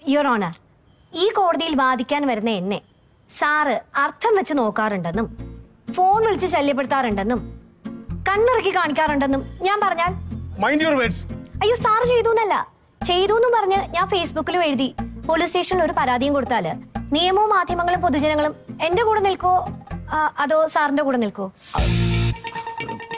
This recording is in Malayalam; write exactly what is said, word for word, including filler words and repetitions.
യുവർ ഓണർ, ഈ കോടതിയിൽ വാദിക്കാൻ വരുന്ന എന്നെ സാറ് അർത്ഥം വെച്ച് നോക്കാറുണ്ടെന്നും ഫോൺ വിളിച്ച് ശല്യപ്പെടുത്താറുണ്ടെന്നും കണ്ണിറക്കി കാണിക്കാറുണ്ടെന്നും ഞാൻ പറഞ്ഞാൽ മൈൻഡ് യുവർ വേർഡ്സ്. അയ്യോ സാറ് ചെയ്തു എന്നല്ല, ചെയ്തു എന്നും പറഞ്ഞ് ഞാൻ ഫേസ്ബുക്കിലും എഴുതി പോലീസ് സ്റ്റേഷനിൽ ഒരു പരാതിയും കൊടുത്താല് നിയമവും മാധ്യമങ്ങളും പൊതുജനങ്ങളും എന്റെ കൂടെ നിൽക്കോ അതോ സാറിന്റെ കൂടെ നിൽക്കോ?